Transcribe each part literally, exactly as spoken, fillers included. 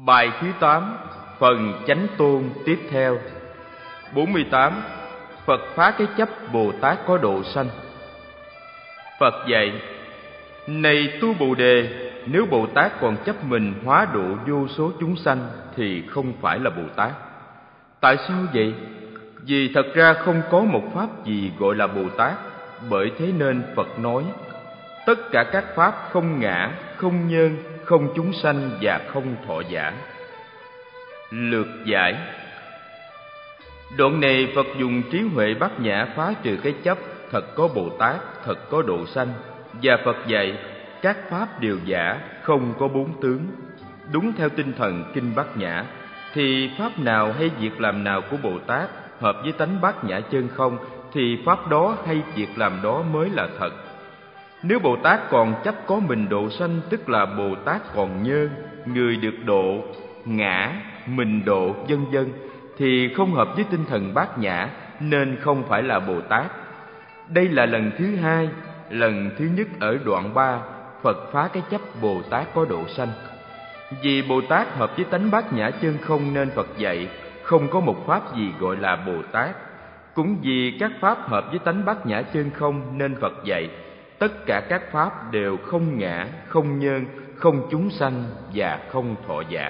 Bài thứ tám, phần Chánh Tôn tiếp theo. bốn mươi tám. Phật phá cái chấp Bồ Tát có độ sanh. Phật dạy: này tu Bồ Đề, nếu Bồ Tát còn chấp mình hóa độ vô số chúng sanh thì không phải là Bồ Tát. Tại sao vậy? Vì thật ra không có một pháp gì gọi là Bồ Tát. Bởi thế nên Phật nói: tất cả các pháp không ngã, không nhân, không chúng sanh và không thọ giả. Lược giải. Đoạn này Phật dùng trí huệ bát nhã phá trừ cái chấp thật có Bồ Tát, thật có độ sanh. Và Phật dạy các pháp đều giả, không có bốn tướng. Đúng theo tinh thần kinh Bát Nhã thì pháp nào hay việc làm nào của Bồ Tát hợp với tánh bát nhã chân không thì pháp đó hay việc làm đó mới là thật. Nếu Bồ Tát còn chấp có mình độ sanh, tức là Bồ Tát còn nhơ, người được độ, ngã, mình độ, vân vân, thì không hợp với tinh thần bát nhã nên không phải là Bồ Tát. Đây là lần thứ hai. Lần thứ nhất ở đoạn ba, Phật phá cái chấp Bồ Tát có độ sanh. Vì Bồ Tát hợp với tánh bát nhã chân không nên Phật dạy không có một pháp gì gọi là Bồ Tát. Cũng vì các pháp hợp với tánh bát nhã chân không nên Phật dạy tất cả các pháp đều không ngã, không nhân, không chúng sanh và không thọ giả.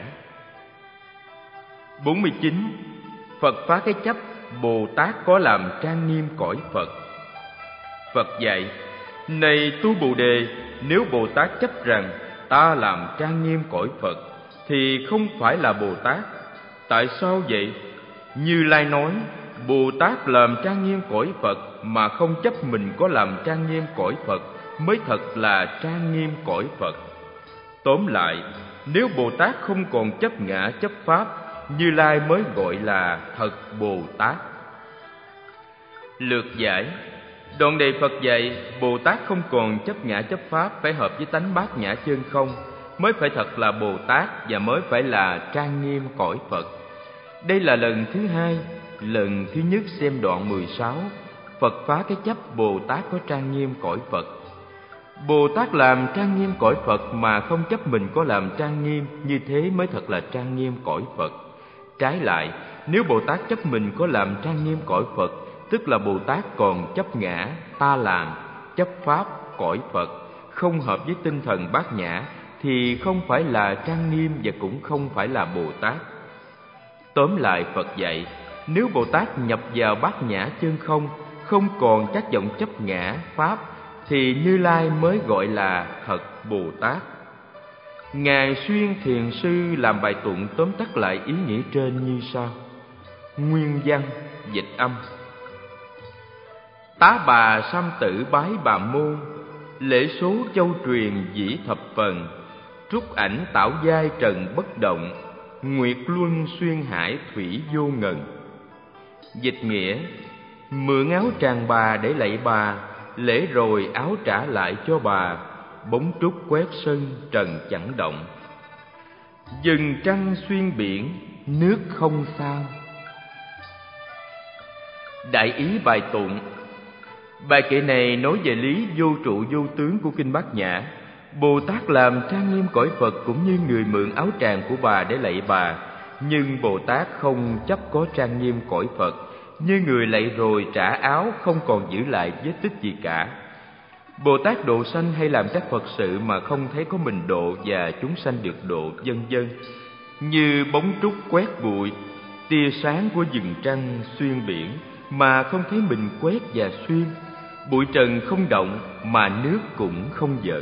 bốn mươi chín. Phật phá cái chấp Bồ Tát có làm trang nghiêm cõi Phật. Phật dạy: này tu Bồ Đề, nếu Bồ Tát chấp rằng ta làm trang nghiêm cõi Phật thì không phải là Bồ Tát. Tại sao vậy? Như Lai nói: Bồ Tát làm trang nghiêm cõi Phật mà không chấp mình có làm trang nghiêm cõi Phật mới thật là trang nghiêm cõi Phật. Tóm lại, nếu Bồ Tát không còn chấp ngã chấp pháp, Như Lai mới gọi là thật Bồ Tát. Lược giải. Đoạn này Phật dạy Bồ Tát không còn chấp ngã chấp pháp, phải hợp với tánh bát nhã chân không mới phải thật là Bồ Tát và mới phải là trang nghiêm cõi Phật. Đây là lần thứ hai. Lần thứ nhất xem đoạn mười sáu, Phật phá cái chấp Bồ Tát có trang nghiêm cõi Phật. Bồ Tát làm trang nghiêm cõi Phật mà không chấp mình có làm trang nghiêm, như thế mới thật là trang nghiêm cõi Phật. Trái lại, nếu Bồ Tát chấp mình có làm trang nghiêm cõi Phật, tức là Bồ Tát còn chấp ngã, ta làm, chấp pháp cõi Phật, không hợp với tinh thần bát nhã, thì không phải là trang nghiêm và cũng không phải là Bồ Tát. Tóm lại Phật dạy, nếu Bồ Tát nhập vào bát nhã chân không, không còn các vọng chấp ngã, pháp, thì Như Lai mới gọi là thật Bồ Tát. Ngài Xuyên Thiền Sư làm bài tụng tóm tắt lại ý nghĩa trên như sau. Nguyên văn, dịch âm. Tá bà sám tử bái bà môn, lễ số châu truyền dĩ thập phần, trúc ảnh tạo giai trần bất động, nguyệt luân xuyên hải thủy vô ngần. Dịch nghĩa: mượn áo tràng bà để lạy bà, lễ rồi áo trả lại cho bà, bóng trúc quét sân trần chẳng động. Dừng trăng xuyên biển, nước không sao. Đại ý bài tụng. Bài kệ này nói về lý vô trụ vô tướng của kinh Bát Nhã. Bồ Tát làm trang nghiêm cõi Phật cũng như người mượn áo tràng của bà để lạy bà, nhưng Bồ Tát không chấp có trang nghiêm cõi Phật, như người lạy rồi trả áo không còn giữ lại vết tích gì cả. Bồ Tát độ sanh hay làm các Phật sự mà không thấy có mình độ và chúng sanh được độ, vân vân, như bóng trúc quét bụi, tia sáng của vầng trăng xuyên biển mà không thấy mình quét và xuyên, bụi trần không động mà nước cũng không dợn.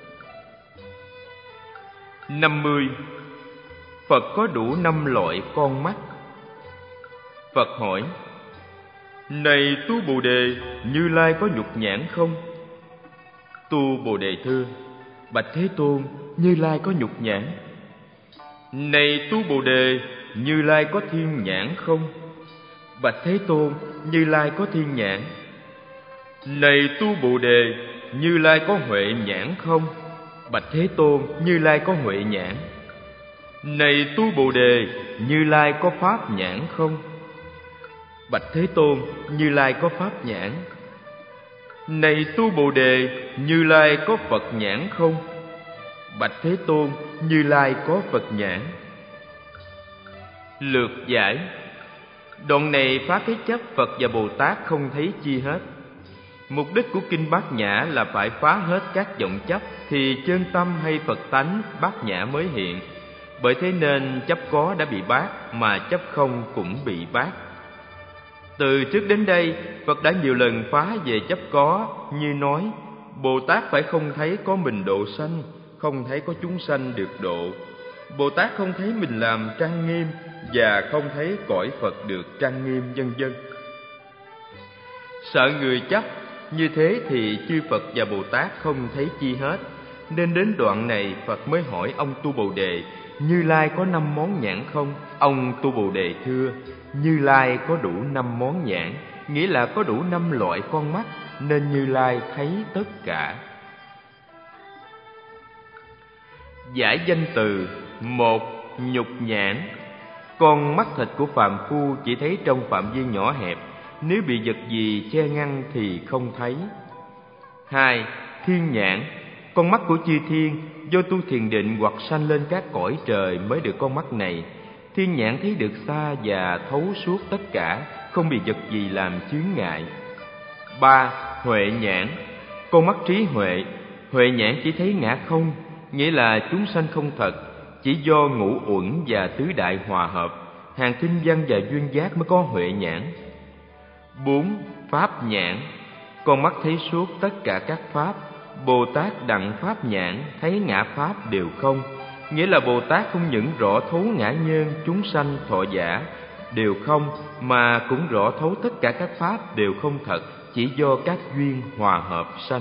năm mươi. Phật có đủ năm loại con mắt. Phật hỏi: này tu Bồ Đề, Như Lai có nhục nhãn không? Tu Bồ Đề thưa: bạch Thế Tôn, Như Lai có nhục nhãn. Này tu Bồ Đề, Như Lai có thiên nhãn không? Bạch Thế Tôn, Như Lai có thiên nhãn. Này tu Bồ Đề, Như Lai có huệ nhãn không? Bạch Thế Tôn, Như Lai có huệ nhãn. Này tu Bồ Đề, Như Lai có pháp nhãn không? Bạch Thế Tôn, Như Lai có pháp nhãn. Này tu Bồ Đề, Như Lai có Phật nhãn không? Bạch Thế Tôn, Như Lai có Phật nhãn. Lược giải. Đoạn này phá cái chấp Phật và Bồ Tát không thấy chi hết. Mục đích của Kinh Bát Nhã là phải phá hết các vọng chấp, thì chân tâm hay Phật tánh Bát Nhã mới hiện. Bởi thế nên chấp có đã bị bát, mà chấp không cũng bị bát. Từ trước đến đây, Phật đã nhiều lần phá về chấp có, như nói: Bồ Tát phải không thấy có mình độ sanh, không thấy có chúng sanh được độ. Bồ Tát không thấy mình làm trang nghiêm, và không thấy cõi Phật được trang nghiêm, vân vân. Sợ người chấp, như thế thì chư Phật và Bồ Tát không thấy chi hết. Nên đến đoạn này Phật mới hỏi ông Tu Bồ Đề: Như Lai có năm món nhãn không? Ông Tu Bồ Đề thưa: Như Lai có đủ năm món nhãn, nghĩa là có đủ năm loại con mắt, nên Như Lai thấy tất cả. Giải danh từ. Một. Nhục nhãn. Con mắt thịt của phàm phu chỉ thấy trong phạm vi nhỏ hẹp, nếu bị vật gì che ngăn thì không thấy. Hai. Thiên nhãn. Con mắt của chư thiên, do tu thiền định hoặc sanh lên các cõi trời mới được con mắt này. Thiên nhãn thấy được xa và thấu suốt tất cả, không bị vật gì làm chướng ngại. Ba. Huệ nhãn. Con mắt trí huệ. Huệ nhãn chỉ thấy ngã không, nghĩa là chúng sanh không thật, chỉ do ngũ uẩn và tứ đại hòa hợp. Hàng tinh văn và duyên giác mới có huệ nhãn. Bốn. Pháp nhãn. Con mắt thấy suốt tất cả các pháp. Bồ Tát đặng pháp nhãn, thấy ngã pháp đều không, nghĩa là Bồ Tát không những rõ thấu ngã nhân, chúng sanh, thọ giả đều không, mà cũng rõ thấu tất cả các pháp đều không thật, chỉ do các duyên hòa hợp sanh.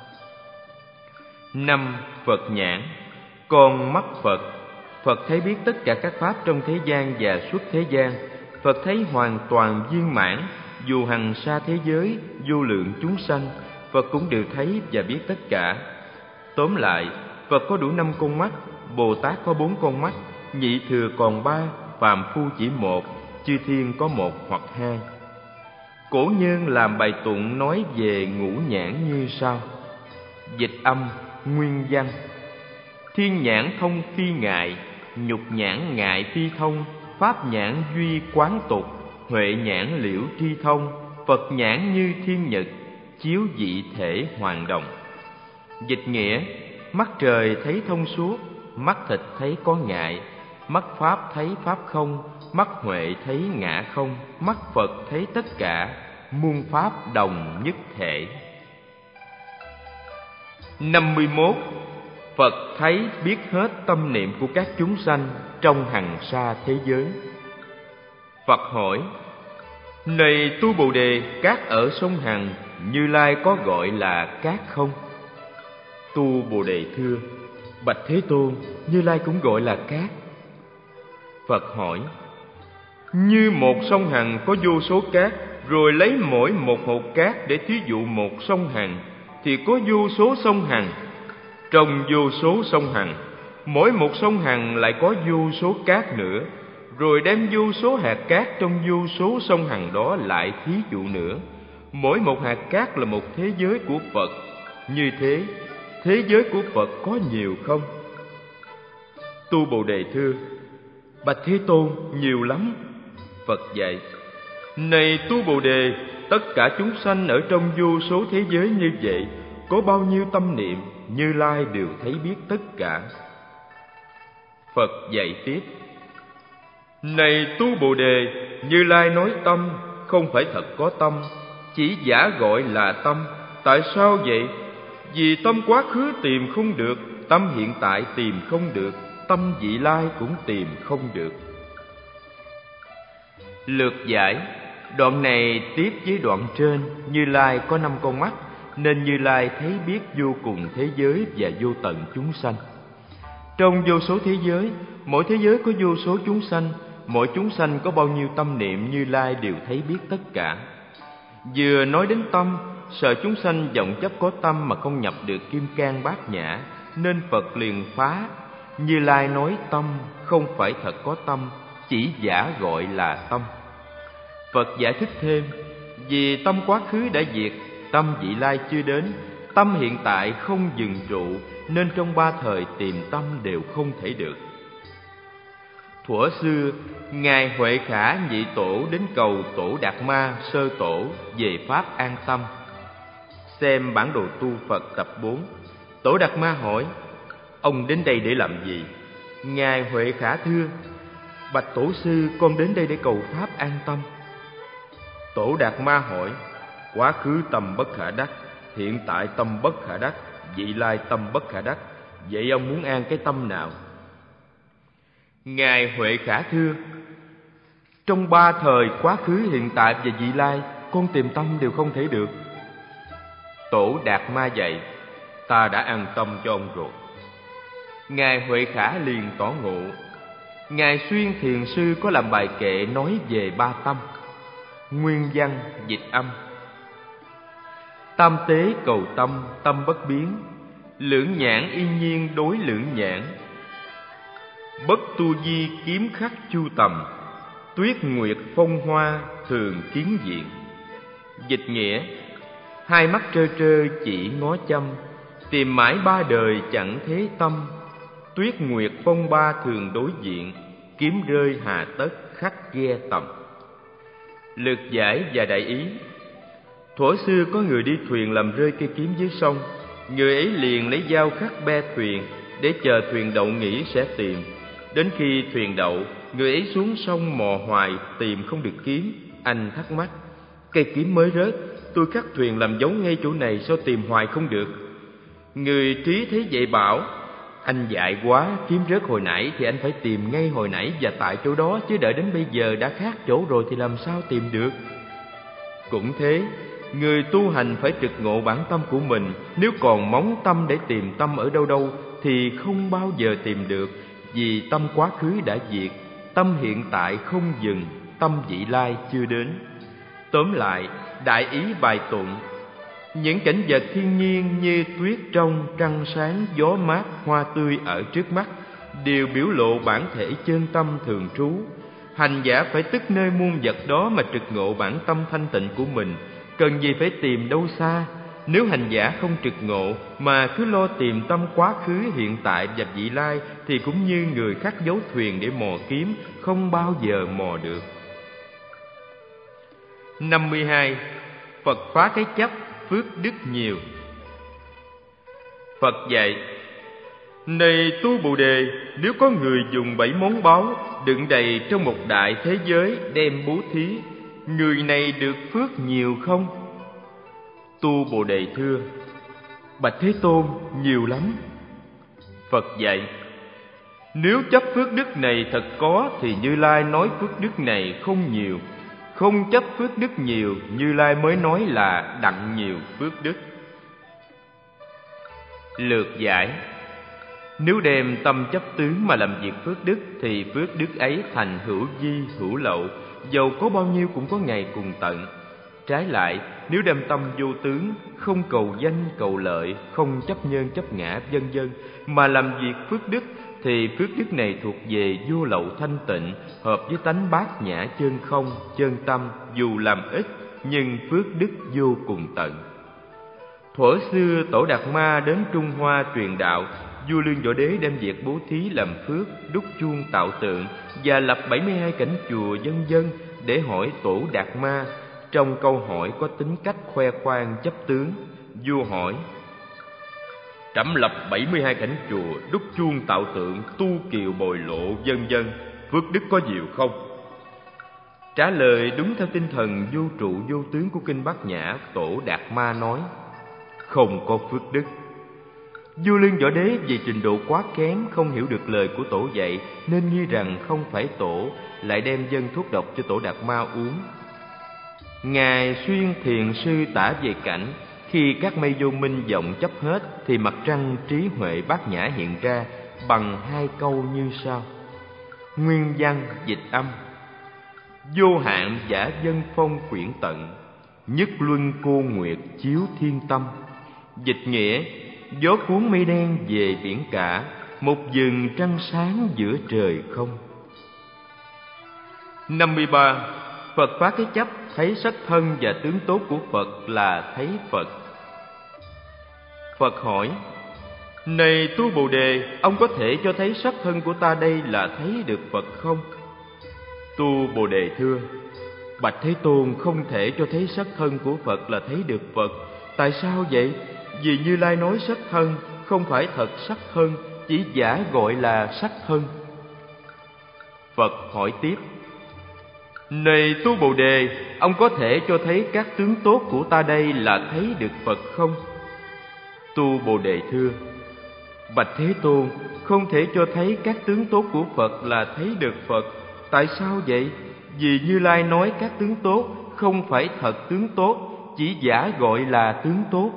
Năm. Phật nhãn. Con mắt Phật. Phật thấy biết tất cả các pháp trong thế gian và suốt thế gian. Phật thấy hoàn toàn viên mãn, dù hằng sa thế giới, vô lượng chúng sanh, Phật cũng đều thấy và biết tất cả. Tóm lại, Phật có đủ năm con mắt, Bồ Tát có bốn con mắt, nhị thừa còn ba, phàm phu chỉ một, chư thiên có một hoặc hai. Cổ nhân làm bài tụng nói về ngũ nhãn như sau. Dịch âm, nguyên văn. Thiên nhãn thông phi ngại, nhục nhãn ngại phi thông, pháp nhãn duy quán tục, huệ nhãn liễu tri thông, Phật nhãn như thiên nhật, chiếu dị thể hoàn đồng. Dịch nghĩa: mắt trời thấy thông suốt, mắt thịt thấy có ngại, mắt pháp thấy pháp không, mắt huệ thấy ngã không, mắt Phật thấy tất cả, muôn pháp đồng nhất thể. Năm mươi mốt. Phật thấy biết hết tâm niệm của các chúng sanh trong hằng sa thế giới. Phật hỏi: Này Tu Bồ Đề, cát ở sông Hằng, Như Lai có gọi là cát không? Tu Bồ Đề thưa: Bạch Thế Tôn, Như Lai cũng gọi là cát. Phật hỏi: Như một sông Hằng có vô số cát, rồi lấy mỗi một hột cát để thí dụ một sông Hằng, thì có vô số sông Hằng. Trong vô số sông Hằng, mỗi một sông Hằng lại có vô số cát nữa, rồi đem vô số hạt cát trong vô số sông Hằng đó lại thí dụ nữa. Mỗi một hạt cát là một thế giới của Phật. Như thế, thế giới của Phật có nhiều không? Tu Bồ Đề thưa: Bạch Thế Tôn, nhiều lắm. Phật dạy: Này Tu Bồ Đề, tất cả chúng sanh ở trong vô số thế giới như vậy, có bao nhiêu tâm niệm, Như Lai đều thấy biết tất cả. Phật dạy tiếp: Này Tu Bồ Đề, Như Lai nói tâm, không phải thật có tâm, chỉ giả gọi là tâm. Tại sao vậy? Vì tâm quá khứ tìm không được, tâm hiện tại tìm không được, tâm vị lai cũng tìm không được. Lược giải. Đoạn này tiếp với đoạn trên. Như Lai có năm con mắt, nên Như Lai thấy biết vô cùng thế giới và vô tận chúng sanh. Trong vô số thế giới, mỗi thế giới có vô số chúng sanh, mỗi chúng sanh có bao nhiêu tâm niệm, Như Lai đều thấy biết tất cả. Vừa nói đến tâm, sợ chúng sanh vọng chấp có tâm mà không nhập được kim cang bát nhã, nên Phật liền phá. Như Lai nói tâm, không phải thật có tâm, chỉ giả gọi là tâm. Phật giải thích thêm: Vì tâm quá khứ đã diệt, tâm vị lai chưa đến, tâm hiện tại không dừng trụ, nên trong ba thời tìm tâm đều không thể được. Thuở xưa, Ngài Huệ Khả Nhị Tổ đến cầu Tổ Đạt Ma Sơ Tổ về Pháp an tâm. Xem bản đồ tu Phật tập bốn. Tổ Đạt Ma hỏi: ông đến đây để làm gì? Ngài Huệ Khả thưa: bạch tổ sư, con đến đây để cầu Pháp an tâm. Tổ Đạt Ma hỏi: quá khứ tâm bất khả đắc, hiện tại tâm bất khả đắc, vị lai tâm bất khả đắc, vậy ông muốn an cái tâm nào? Ngài Huệ Khả thưa: trong ba thời quá khứ, hiện tại và vị lai, con tìm tâm đều không thể được. Tổ Đạt Ma dạy: ta đã an tâm cho ông rồi. Ngài Huệ Khả liền tỏ ngộ. Ngài Xuyên Thiền Sư có làm bài kệ nói về ba tâm. Nguyên văn dịch âm: tam tế cầu tâm, tâm bất biến, lưỡng nhãn y nhiên đối lưỡng nhãn, bất tu di kiếm khắc chu tầm, tuyết nguyệt phong hoa thường kiến diện. Dịch nghĩa: hai mắt trơ trơ chỉ ngó chăm, tìm mãi ba đời chẳng thế tâm, tuyết nguyệt phong ba thường đối diện, kiếm rơi hà tất khắc ghe tầm. Lược giải và đại ý: thuở xưa có người đi thuyền làm rơi cây kiếm dưới sông, người ấy liền lấy dao khắc be thuyền để chờ thuyền đậu nghỉ sẽ tìm. Đến khi thuyền đậu, người ấy xuống sông mò hoài tìm không được kiếm. Anh thắc mắc: cây kiếm mới rớt, tôi khắc thuyền làm dấu ngay chỗ này, sao tìm hoài không được? Người trí thấy vậy bảo: anh dại quá, kiếm rớt hồi nãy thì anh phải tìm ngay hồi nãy và tại chỗ đó, chứ đợi đến bây giờ đã khác chỗ rồi thì làm sao tìm được? Cũng thế, người tu hành phải trực ngộ bản tâm của mình. Nếu còn móng tâm để tìm tâm ở đâu đâu thì không bao giờ tìm được, vì tâm quá khứ đã diệt, tâm hiện tại không dừng, tâm vị lai chưa đến. Tóm lại, đại ý bài tụng: những cảnh vật thiên nhiên như tuyết trong, trăng sáng, gió mát, hoa tươi ở trước mắt đều biểu lộ bản thể chân tâm thường trú. Hành giả phải tức nơi muôn vật đó mà trực ngộ bản tâm thanh tịnh của mình, cần gì phải tìm đâu xa. Nếu hành giả không trực ngộ mà cứ lo tìm tâm quá khứ, hiện tại và vị lai thì cũng như người khắc dấu thuyền để mò kiếm, không bao giờ mò được. năm mươi hai. Phật phá cái chấp, phước đức nhiều. Phật dạy: này tu Bồ Đề, nếu có người dùng bảy món báu đựng đầy trong một đại thế giới đem bố thí, người này được phước nhiều không? Tu Bồ Đề thưa: bạch Thế Tôn, nhiều lắm. Phật dạy: nếu chấp phước đức này thật có thì Như Lai nói phước đức này không nhiều. Không chấp phước đức nhiều, Như Lai mới nói là đặng nhiều phước đức. Lược giải: nếu đem tâm chấp tướng mà làm việc phước đức thì phước đức ấy thành hữu vi hữu lậu, dầu có bao nhiêu cũng có ngày cùng tận. Trái lại, nếu đem tâm vô tướng, không cầu danh cầu lợi, không chấp nhân chấp ngã vân vân mà làm việc phước đức thì phước đức này thuộc về vô lậu thanh tịnh, hợp với tánh bát nhã chân không, chân tâm, dù làm ít nhưng phước đức vô cùng tận. Thuở xưa Tổ Đạt Ma đến Trung Hoa truyền đạo, vua Lương Võ Đế đem việc bố thí làm phước, đúc chuông tạo tượng và lập bảy mươi hai cảnh chùa vân vân để hỏi Tổ Đạt Ma. Trong câu hỏi có tính cách khoe khoang chấp tướng. Vua hỏi: trẫm lập bảy mươi hai cảnh chùa, đúc chuông tạo tượng, tu kiều bồi lộ vân vân, phước đức có nhiều không? Trả lời đúng theo tinh thần vô trụ vô tướng của kinh Bát Nhã, Tổ Đạt Ma nói: không có phước đức. Vua Lương Võ Đế vì trình độ quá kém, không hiểu được lời của Tổ dạy nên nghi rằng không phải Tổ, lại đem dâng thuốc độc cho Tổ Đạt Ma uống. Ngài Xuyên Thiền Sư tả về cảnh khi các mây vô minh vọng chấp hết thì mặt trăng trí huệ bát nhã hiện ra bằng hai câu như sau. Nguyên văn dịch âm: vô hạn giả dân phong quyển tận, nhất luân cô nguyệt chiếu thiên tâm. Dịch nghĩa: gió cuốn mây đen về biển cả, một vầng trăng sáng giữa trời không. năm mươi ba. Phật phá cái chấp, thấy sắc thân và tướng tốt của Phật là thấy Phật. Phật hỏi: Này tu Bồ Đề, ông có thể cho thấy sắc thân của ta đây là thấy được Phật không? Tu Bồ Đề thưa: Bạch Thế Tôn, không thể cho thấy sắc thân của Phật là thấy được Phật. Tại sao vậy? Vì Như Lai nói sắc thân không phải thật sắc thân, chỉ giả gọi là sắc thân. Phật hỏi tiếp: Này tu Bồ Đề, ông có thể cho thấy các tướng tốt của ta đây là thấy được Phật không? Tu Bồ Đề thưa: Bạch Thế Tôn, không thể cho thấy các tướng tốt của Phật là thấy được Phật. Tại sao vậy? Vì Như Lai nói các tướng tốt không phải thật tướng tốt, chỉ giả gọi là tướng tốt.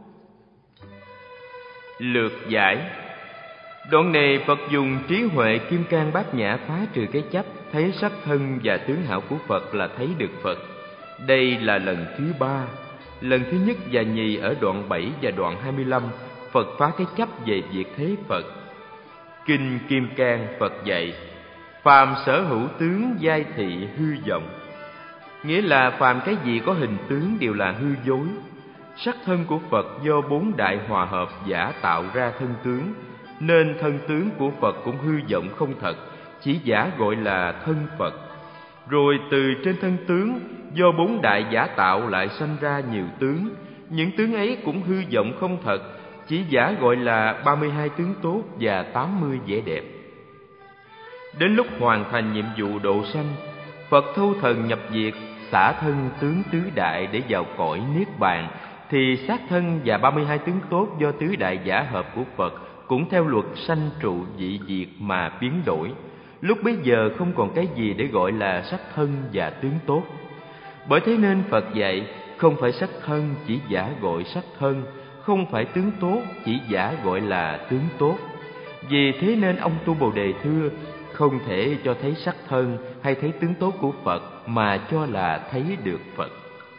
Lược giải. Đoạn này Phật dùng trí huệ kim cang bát nhã phá trừ cái chấp, thấy sắc thân và tướng hảo của Phật là thấy được Phật. Đây là lần thứ ba. Lần thứ nhất và nhì ở đoạn bảy và đoạn hai mươi lăm, Phật phá cái chấp về việc thấy Phật. Kinh Kim Cang Phật dạy: phàm sở hữu tướng giai thị hư vọng, nghĩa là phàm cái gì có hình tướng đều là hư dối. Sắc thân của Phật do bốn đại hòa hợp giả tạo ra thân tướng, nên thân tướng của Phật cũng hư vọng không thật, chỉ giả gọi là thân Phật. Rồi từ trên thân tướng do bốn đại giả tạo lại sanh ra nhiều tướng, những tướng ấy cũng hư vọng không thật, chỉ giả gọi là ba mươi hai tướng tốt và tám mươi vẻ đẹp. Đến lúc hoàn thành nhiệm vụ độ sanh, Phật thâu thần nhập diệt, xả thân tướng tứ đại để vào cõi niết bàn, thì xác thân và ba mươi hai tướng tốt do tứ đại giả hợp của Phật cũng theo luật sanh trụ dị diệt mà biến đổi. Lúc bấy giờ không còn cái gì để gọi là sắc thân và tướng tốt. Bởi thế nên Phật dạy không phải sắc thân, chỉ giả gọi sắc thân; không phải tướng tốt, chỉ giả gọi là tướng tốt. Vì thế nên ông tu Bồ Đề thưa: không thể cho thấy sắc thân hay thấy tướng tốt của Phật mà cho là thấy được Phật.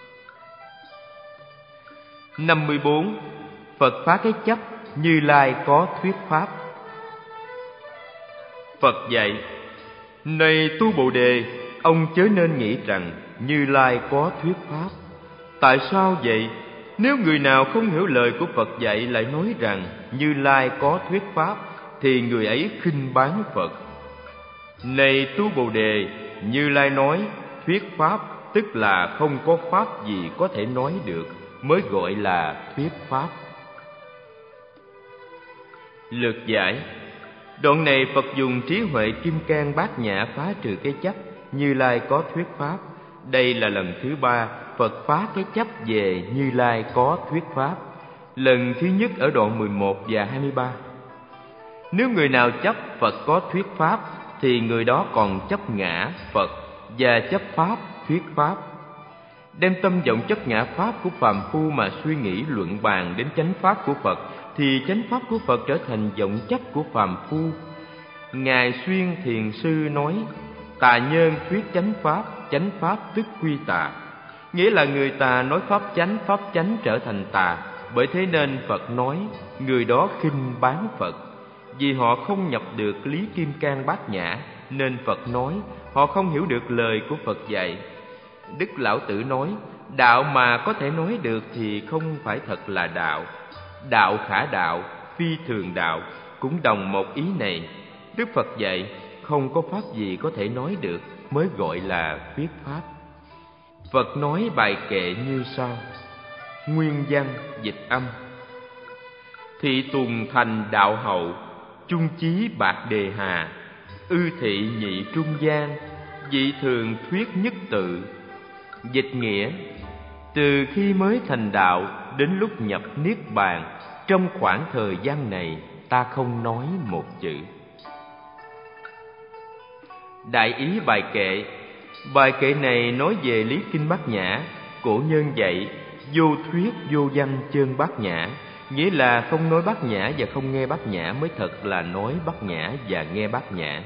năm mươi bốn. Phật phá cái chấp, Như Lai có thuyết pháp. Phật dạy: Này tu Bồ Đề, ông chớ nên nghĩ rằng Như Lai có thuyết pháp. Tại sao vậy? Nếu người nào không hiểu lời của Phật dạy lại nói rằng Như Lai có thuyết pháp, thì người ấy khinh báng Phật. Này tu Bồ Đề, Như Lai nói thuyết pháp, tức là không có pháp gì có thể nói được, mới gọi là thuyết pháp. Lược giải. Đoạn này Phật dùng trí huệ kim cang bát nhã phá trừ cái chấp, Như Lai có thuyết pháp. Đây là lần thứ ba Phật phá cái chấp về Như Lai có thuyết pháp. Lần thứ nhất ở đoạn mười một và hai mươi ba. Nếu người nào chấp Phật có thuyết pháp, thì người đó còn chấp ngã Phật và chấp pháp thuyết pháp. Đem tâm vọng chấp ngã pháp của phàm phu mà suy nghĩ luận bàn đến chánh pháp của Phật, thì chánh pháp của Phật trở thành vọng chấp của phàm phu. Ngài Xuyên Thiền Sư nói: tà nhân thuyết chánh pháp, chánh pháp tức quy tà. Nghĩa là người tà nói pháp chánh, pháp chánh trở thành tà. Bởi thế nên Phật nói người đó khinh báng Phật. Vì họ không nhập được lý kim cang bát nhã, nên Phật nói họ không hiểu được lời của Phật dạy. Đức Lão Tử nói: đạo mà có thể nói được thì không phải thật là đạo. Đạo khả đạo, phi thường đạo, cũng đồng một ý này. Đức Phật dạy không có pháp gì có thể nói được, mới gọi là thuyết pháp. Phật nói bài kệ như sau. Nguyên văn dịch âm. Thị tùng thành đạo hậu, trung chí bạc đề hà. Ư thị nhị trung gian, dị thường thuyết nhất tự. Dịch nghĩa: từ khi mới thành đạo đến lúc nhập niết bàn, trong khoảng thời gian này ta không nói một chữ. Đại ý bài kệ. Bài kệ này nói về lý kinh bát nhã. Cổ nhân dạy vô thuyết vô văn chơn bát nhã, nghĩa là không nói bát nhã và không nghe bát nhã mới thật là nói bát nhã và nghe bát nhã.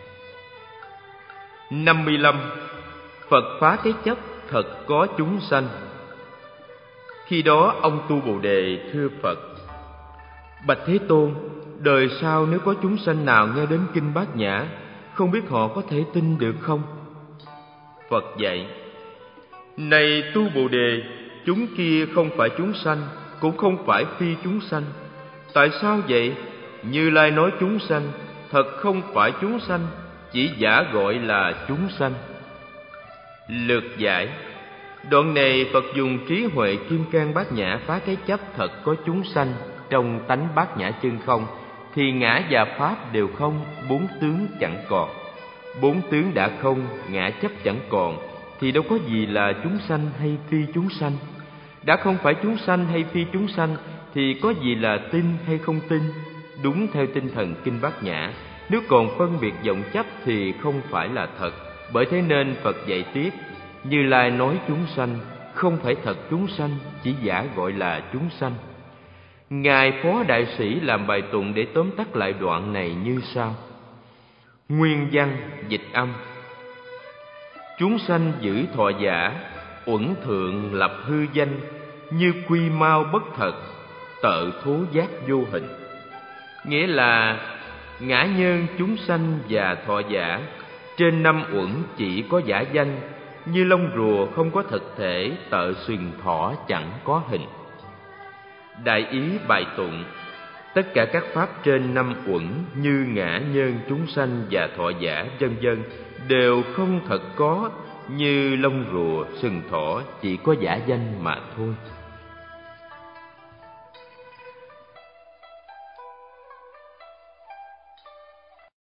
năm mươi lăm. Phật phá cái chấp thật có chúng sanh. Khi đó ông tu Bồ Đề thưa Phật: Bạch Thế Tôn, đời sau nếu có chúng sanh nào nghe đến kinh bát nhã, không biết họ có thể tin được không? Phật dạy: Này tu Bồ Đề, chúng kia không phải chúng sanh, cũng không phải phi chúng sanh. Tại sao vậy? Như Lai nói chúng sanh, thật không phải chúng sanh, chỉ giả gọi là chúng sanh. Lược giải. Đoạn này Phật dùng trí huệ kim cang bát nhã phá cái chấp thật có chúng sanh trong tánh bát nhã chân không, thì ngã và pháp đều không, bốn tướng chẳng còn. Bốn tướng đã không, ngã chấp chẳng còn, thì đâu có gì là chúng sanh hay phi chúng sanh. Đã không phải chúng sanh hay phi chúng sanh, thì có gì là tin hay không tin. Đúng theo tinh thần kinh bát nhã, nếu còn phân biệt vọng chấp thì không phải là thật. Bởi thế nên Phật dạy tiếp: Như Lai nói chúng sanh, không phải thật chúng sanh, chỉ giả gọi là chúng sanh. Ngài Phó Đại Sĩ làm bài tụng để tóm tắt lại đoạn này như sau. Nguyên văn dịch âm: chúng sanh giữ thọ giả, uẩn thượng lập hư danh, như quy mau bất thật, tợ thố giác vô hình. Nghĩa là ngã nhân chúng sanh và thọ giả, trên năm uẩn chỉ có giả danh, như lông rùa không có thực thể, tợ sừng thỏ chẳng có hình. Đại ý bài tụng: tất cả các pháp trên năm uẩn như ngã nhân chúng sanh và thọ giả vân vân đều không thật có, như lông rùa sừng thỏ chỉ có giả danh mà thôi.